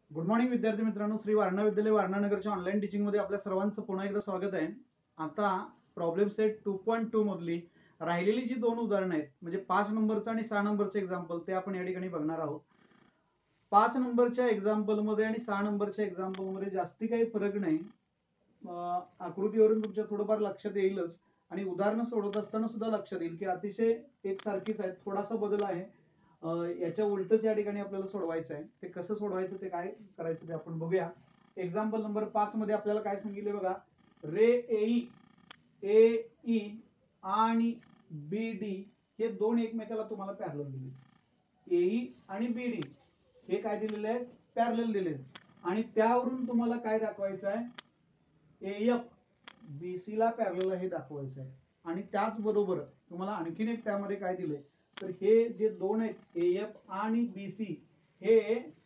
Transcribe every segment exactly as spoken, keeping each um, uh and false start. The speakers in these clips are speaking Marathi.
गुड मॉर्निंग विद्यार्थी मित्रांनो, श्री वारणा विद्यालय वारणानगरच्या ऑनलाईन टीचिंग मध्ये आपल्या सर्वांचं पुन्हा एकदा स्वागत आहे. आता problem set two point two मधली राहिलेली जी दोन उदाहरणं आहेत, म्हणजे पाच नंबरचं आणि सहा नंबरचं एक्झाम्पल, ते आपण या ठिकाणी बघणार आहोत. पाच नंबरच्या एक्झाम्पल मध्ये आणि सहा नंबरच्या एक्झाम्पल मध्ये जास्ती काही फरक नाही. आकृतीवरून तुमच्या थोडंफार लक्षात येईलच आणि उदाहरणं सोडवत असताना सुद्धा लक्षात येईल की अतिशय एकसारखीच आहेत. थोडासा बदल आहे, याच्या उलटच या ठिकाणी आपल्याला सोडवायचं आहे. ते कसं सोडवायचं, ते काय करायचं ते आपण बघूया. एक्झाम्पल नंबर पाच मध्ये आपल्याला काय सांगितले बघा. रे एई ए ई आणि बी डी हे दोन एकमेकाला तुम्हाला पॅरलल दिले. एई आणि बी डी हे काय दिलेले आहेत, पॅरलल दिले. आणि त्यावरून तुम्हाला काय दाखवायचं आहे, एफ बीसी ला पॅरलल हे दाखवायचं आहे. आणि त्याचबरोबर तुम्हाला आणखीन एक त्यामध्ये काय दिले, तर हे जे दोन आहेत एफ आणि बीसी हे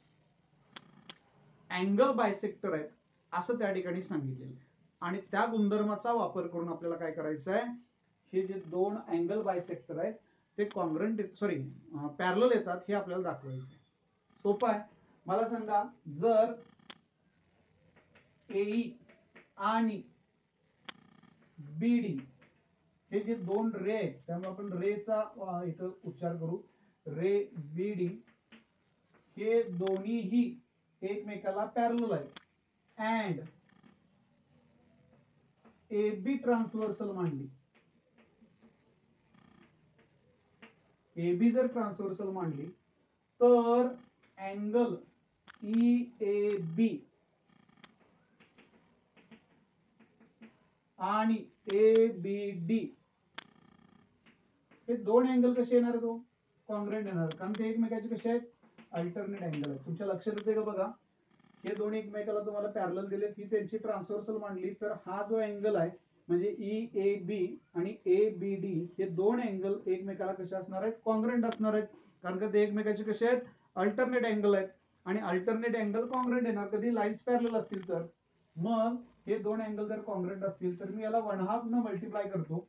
अँगल बायसेक्टर आहेत असं त्या ठिकाणी सांगितलेलं. आणि त्या गुणधर्माचा वापर करून आपल्याला काय करायचं आहे, हे जे दोन अँगल बायसेक्टर आहेत ते कॉन्ग्रंट सॉरी पॅरलल येतात हे आपल्याला दाखवायचं आहे. सोपं आहे. मला सांगा, जर एई आणि बीडी हे जे दोन रे आहेत, त्यामुळे आपण रेचा इथं उच्चार करू, रे बीडी हे दोन्हीही एकमेकाला पॅरलल आहेत. अँड ए बी ट्रान्सव्हर्सल मांडली, ए बी जर ट्रान्सव्हर्सल मांडली तर अँगल ई ए बी आणि ए बी डी हे दोन अँगल कसे येणार, तो कॉन्ग्रंट येणार, कारण ते एकमेकाचे कसे आहेत, अल्टरनेट अँगल आहेत. तुमच्या लक्षात येते का बघा, हे दोन एकमेकाला तुम्हाला पॅरलल दिले, ती त्यांची ट्रान्सव्हर्सल मांडली, तर हा जो अँगल आहे म्हणजे ई ए बी आणि ए बी डी हे दोन अँगल एकमेकाला कसे असणार आहेत, कॉन्ग्रंट असणार आहेत. कारण का ते एकमेकाचे कसे आहेत, अल्टरनेट अँगल आहेत. आणि अल्टरनेट अँगल कॉन्ग्रंट येणार कधी लाईन्स पॅरलल असतील तर. मग हे दोन अँगल जर कॉन्ग्रंट असतील तर मी याला वन हाफ न मल्टिप्लाय करतो.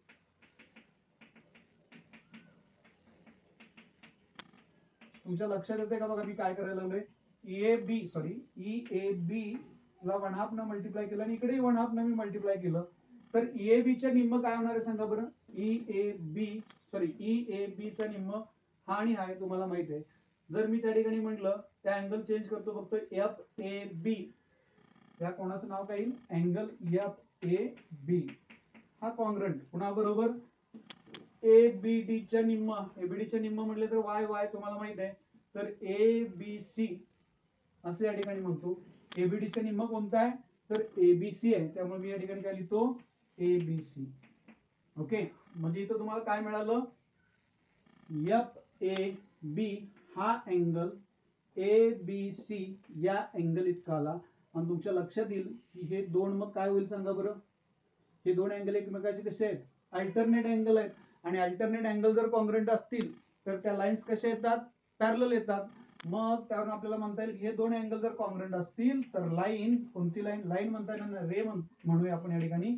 तुमच्या लक्षात येते का बघा मी काय करायला लागलोय, E A B sorry E A B ला वन हाफ न मल्टिप्लाय केलं आणि इकडे वन हाफ न मी मल्टिप्लाय केलं, तर ई ए बी च्या निम्म काय होणार आहे सांगा बरं. E A B sorry E A B चा निम्म हा आणि हा तुम्हाला माहित आहे. जर मी त्या ठिकाणी म्हटलं, त्या अँगल चेंज करतो फक्त, एफ ए बी या कोणाचं नाव काय येईल, अँगल एफ ए बी हा कॉन्ग्रंट. पुन्हा बरोबर ए बी डी च्या निम्म, ए बी डी च्या निम्म म्हटले तर वाय वाय तुम्हाला माहित आहे, तर ए बी सी असं या ठिकाणी म्हणतो. ए बी डी च्या निम्म कोणता आहे, तर ए बी सी आहे, त्यामुळे मी या ठिकाणी काय लिहितो, ए बी सी. ओके, म्हणजे इथं तुम्हाला काय मिळालं, एफ ए बी हा अँगल ए बी सी या अँगल इतका आला. आणि तुमच्या लक्षात येईल की हे दोन मग काय होईल सांगा बरं, हे दोन अँगल एकमेकाचे कसे आहेत, अल्टरनेट अँगल आहेत. आणि अल्टरनेट अँगल जर कॉन्ग्रंट असतील तर त्या लाईन्स कशा येतात, पॅरलल येतात. मग त्यावरून आपल्याला म्हणता येईल की हे दोन अँगल जर कॉन्ग्रंट असतील तर लाईन कोणती, लाईन लाईन म्हणता येणार रे म्हणूया आपण या ठिकाणी,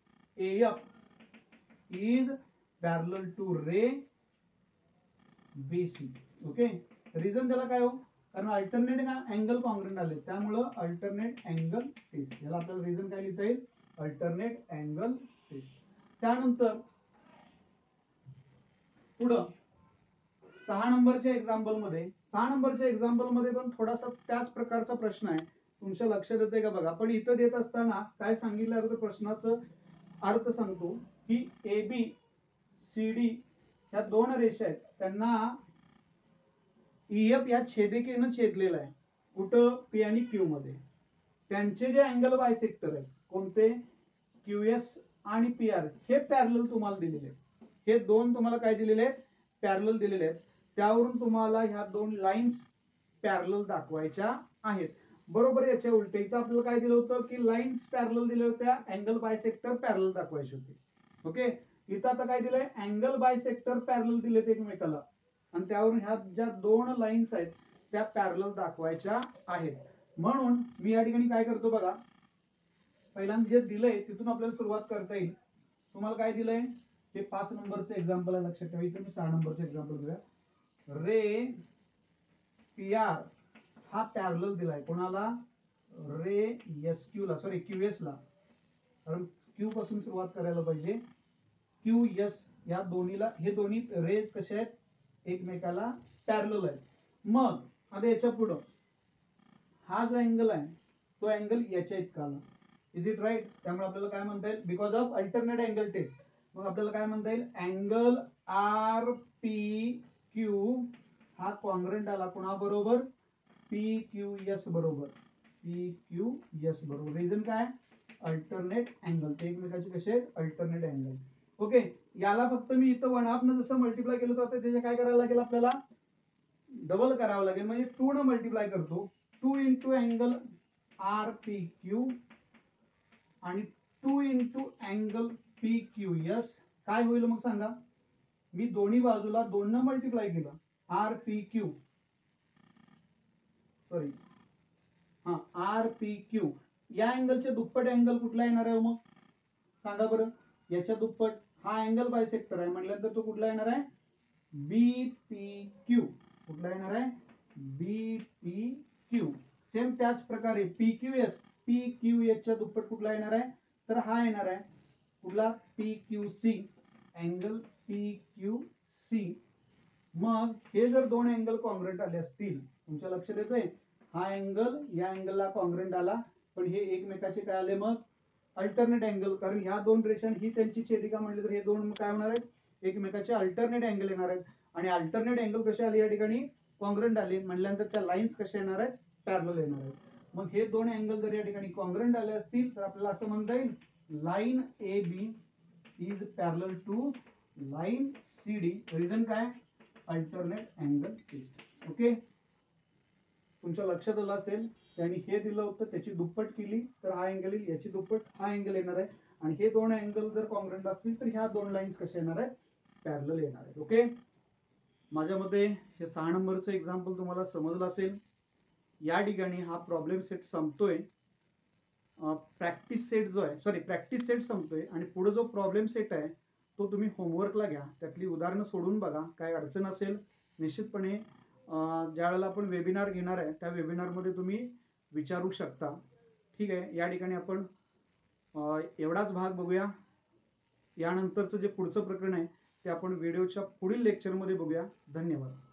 F is parallel to ray BC. Okay, reason त्याला काय हो, कारण अल्टरनेट अँगल कॉन्ग्रंट आले, त्यामुळं अल्टरनेट अँगल टेस्ट, याला आपल्याला रिझन काय लिहिता येईल, अल्टरनेट अँगल टेस्ट. त्यानंतर पुढं सहा नंबरच्या एक्झाम्पल मध्ये, सहा नंबरच्या एक्झाम्पल मध्ये पण थोडासा त्याच प्रकारचा प्रश्न आहे. तुमच्या लक्षात येते का बघा. पण इथं देत असताना काय सांगितलं अगोदर प्रश्नाचं अर्थ सांगतो की ए बी सी डी ह्या दोन रेषा आहेत, त्यांना ईएफ या छेदिकेनं छेदलेलं आहे. कुठं, पी आणि क्यू मध्ये. त्यांचे जे अँगल बायसेक्टर आहेत कोणते, क्यू एस आणि पी आर हे पॅरलल तुम्हाला दिलेले आहेत. हे दोन तुम्हाला काय दिलेले आहेत, पॅरलल दिलेले आहेत. त्यावरून तुम्हाला ह्या दोन लाईन्स पॅरलल दाखवायच्या आहेत. बरोबर याच्या उलट इथं आपल्याला काय दिलं होतं की लाईन्स पॅरलल दिल्या होत्या, अँगल बायसेक्टर पॅरलल दाखवायचे होते. ओके, इथं आता काय दिलंय, अँगल बायसेक्टर पॅरलल दिलेत एकमेकाला आणि त्यावरून ह्या ज्या दोन लाईन्स आहेत त्या पॅरलल दाखवायच्या आहेत. म्हणून मी या ठिकाणी काय करतो बघा, पहिल्यांदा जे दिलंय तिथून आपल्याला सुरुवात करता येईल. तुम्हाला काय दिलंय, हे पाच नंबरचं एक्झाम्पल आहे, लक्षात ठेवा. इथं मी सहा नंबरचं एक्झाम्पल घेऊया. रे पी आर हा पॅरलल दिलाय कोणाला, रे एस क्यू ला, सॉरी क्यू एस ला, कारण क्यू पासून सुरुवात करायला पाहिजे. क्यू एस या दोन्हीला, हे दोन्ही रे कसे आहेत, एकमेकाला पॅरलल आहेत. मग आता याच्या पुढं हा जो अँगल आहे तो अँगल याच्या इतका आला. Is it right? त्यामुळे आपल्याला काय म्हणता येईल, because of alternate angle test, मग आपल्याला काय म्हणता येईल, अँगल आर पी क्यू हा कॉन्ग्रंट आला कोणाबरोबर, पी क्यू एस बरोबर, पी क्यू एस बरोबर. रिझन काय, अल्टरनेट अँगल, ते एकमेकाचे कसे आहेत, अल्टरनेट अँगल. ओके, याला फक्त मी इथं वन हाफ न जसं मल्टिप्लाय केलं तर त्याचे काय करायला लागेल, आपल्याला डबल करावं लागेल, म्हणजे टू न मल्टिप्लाय करतो. Two into angle R P Q आणि two into angle P Q S काय होईल मग सांगा. मी दोन्ही बाजूला दोन न मल्टिप्लाय केलं, आर पी क्यू, सॉरी हा आर पी क्यू, या अँगलचे दुप्पट अँगल कुठला येणार आहे मग सांगा बरं. याच्या दुप्पट हा अँगल बायसेक्टर आहे म्हटल्यानंतर तो कुठला येणार आहे, बी पी क्यू. कुठला येणार आहे, बी पी क्यू. सेम त्याच प्रकारे P Q S, P Q S च्या दुप्पट कुठला येणार आहे, तर हा येणार आहे कुठला, P Q C, angle P Q C. मग हे जर दोन अँगल कॉन्ग्रंट आले असतील, तुमच्या लक्षात येतंय, हा अँगल या अँगलला कॉन्ग्रंट आला, पण हे एकमेकाचे काय आले मग, अल्टरनेट अँगल. कारण ह्या दोन रेषा ही त्यांची छेदिका म्हणली तर हे दोन काय होणार आहेत, एकमेकाचे अल्टरनेट अँगल येणार आहेत. आणि अल्टरनेट अँगल कसे आले या ठिकाणी, कॉन्ग्रंट आले म्हटल्यानंतर त्या लाईन्स कशा येणार आहेत, पॅरलल येणार आहेत. मग हे दोन अँगल जर या ठिकाणी कॉन्ग्रंट आले असतील तर आपल्याला असं म्हणता येईल, line A B is parallel to line C D. Reason काय, अल्टरनेट अँगल टेस्ट. ओके, तुमच्या लक्षात आलं असेल. त्यांनी हे दिलं होतं, त्याची दुप्पट केली तर हा अँगल येईल, याची दुप्पट हा अँगल येणार आहे. आणि हे दोन अँगल जर कॉन्ग्रंट असतील तर ह्या दोन लाईन्स कशा येणार आहेत, पॅरलल येणार आहेत. ओके, माझ्या मते हे सहा नंबरचं एक्झाम्पल तुम्हाला समजलं असेल. या ठिकाणी हा प्रॉब्लेम सेट संपतोय. प्रॅक्टिस सेट जो आहे, सॉरी प्रॅक्टिस सेट संपतोय आणि पुढे जो प्रॉब्लेम सेट आहे तो तुम्ही होमवर्कला घ्या, त्यातली उदाहरणं सोडून बघा. काय अडचण असेल निश्चितपणे ज्या वेळेला आपण वेबिनार घेणार आहे त्या वेबिनारमध्ये तुम्ही विचारू शकता. ठीक आहे, या ठिकाणी आपण एवढाच भाग बघूया. यानंतरचं जे पुढचं प्रकरण आहे ते आपण व्हिडिओच्या पुढील लेक्चरमध्ये बघूया. धन्यवाद.